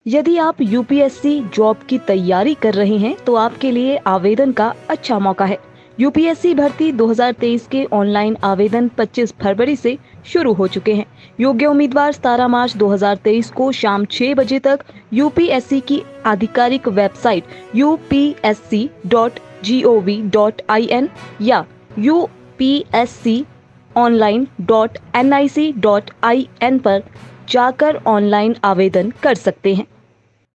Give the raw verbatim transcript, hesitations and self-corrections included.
यदि आप UPSC job की तैयारी कर रहे हैं तो आपके लिए आवेदन का अच्छा मौका है। यूपीएससी भर्ती दो हज़ार तेईस के ऑनलाइन आवेदन पच्चीस फरवरी से शुरू हो चुके हैं। योग्य उम्मीदवार सत्रह मार्च दो हज़ार तेईस को शाम छह बजे तक यूपीएससी की आधिकारिक website U P S C dot G O V dot I N या U P S C online dot N I C dot I N पर जाकर ऑनलाइन आवेदन कर सकते हैं।